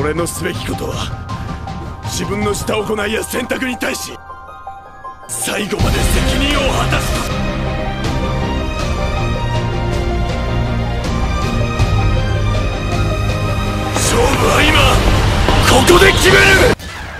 俺のすべきことは自分のした行いや選択に対し最後まで責任を果たすこと。勝負は今ここで決める。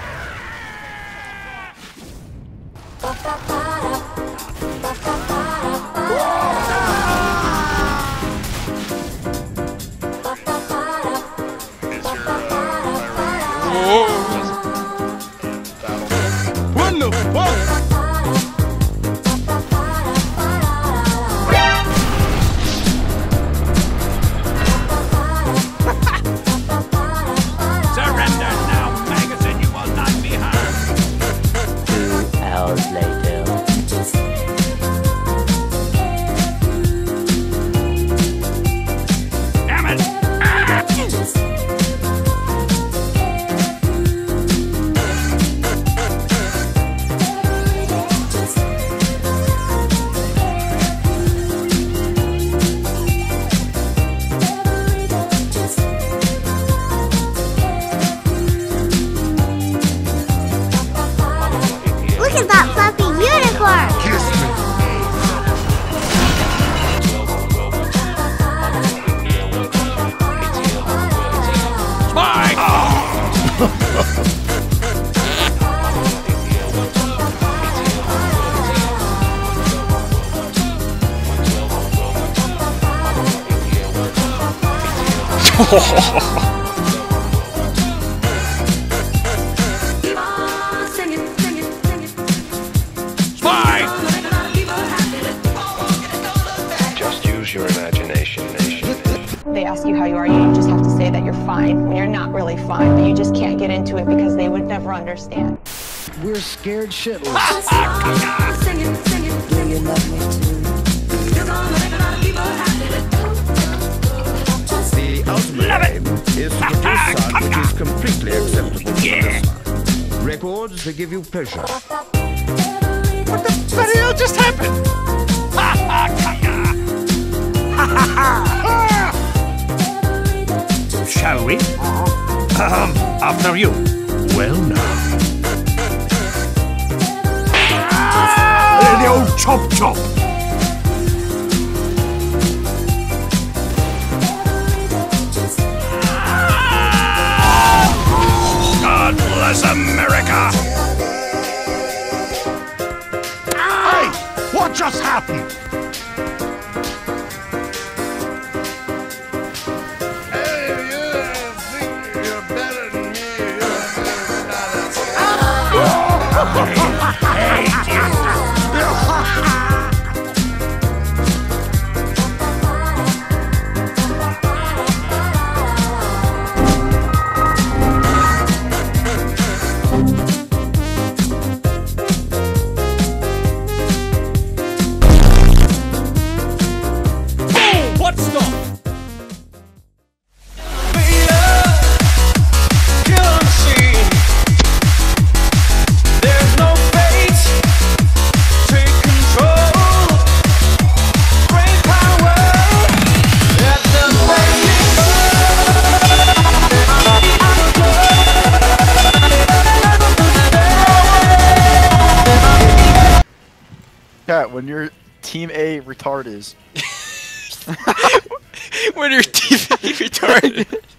Look at that fluffy unicorn! Kiss me! Spike! Your imagination. They ask you how you are, you just have to say that you're fine when you're not really fine, but you just can't get into it because they would never understand. We're scared shitless. Do you love me too? The ultimate aim is to produce sound which is completely acceptable to the listener. Records that give you pleasure. What the hell just happened? Shall we? After you. Well now. The old chop chop. God bless America. Hey, what just happened? Cat, when your team A retard is. When your team A retarded.